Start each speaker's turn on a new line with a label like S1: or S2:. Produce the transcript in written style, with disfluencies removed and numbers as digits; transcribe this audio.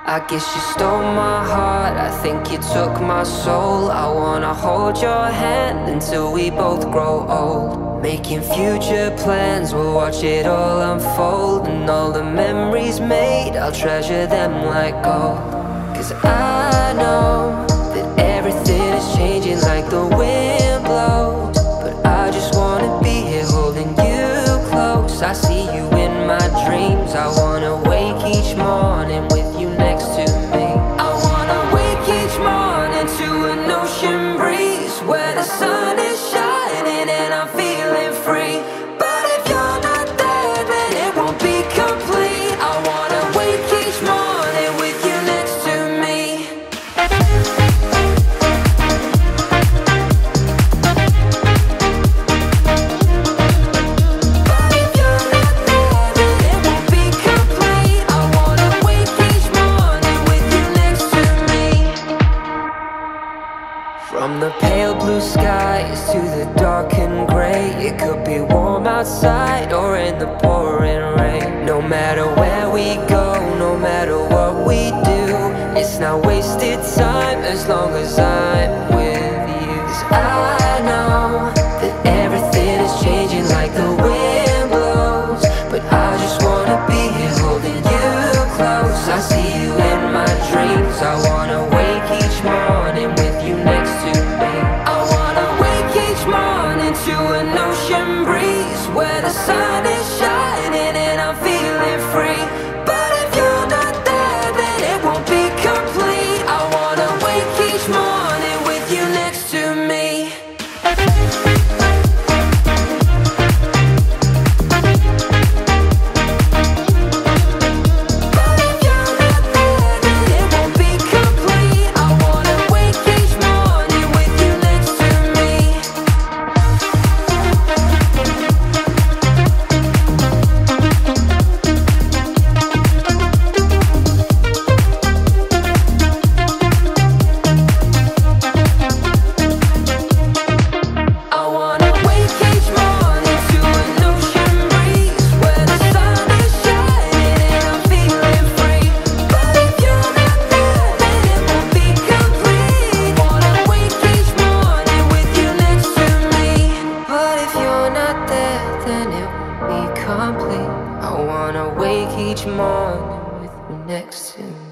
S1: I guess you stole my heart, I think you took my soul. I wanna hold your hand until we both grow old. Making future plans, we'll watch it all unfold. And all the memories made, I'll treasure them like gold. Cause I know that everything is changing like the wind blows, but I just wanna be here holding you close. I see you in my dreams, I wanna wake each morning with you next to me. I wanna wake each morning to an ocean breeze, where the sun is shining and I'm feeling free. But if you're not there, then it won't be complete. I wanna wake each morning with you next to me. From the pale blue skies to the dark and gray, it could be warm outside or in the pouring rain. No matter where we go, no matter what we do, it's not wasted time as long as I'm with you. 'Cause I know that everything is changing like the wind blows, but I just wanna be here holding you close. I see you in my dreams, I wanna wake each morning with you next to me. I wanna wake each morning to an ocean breeze, where the sun is shining and I'm feeling free. But if you're not there, then it won't be complete. I wanna wake each morning with you next to me. I wanna wake each morning with you next to me.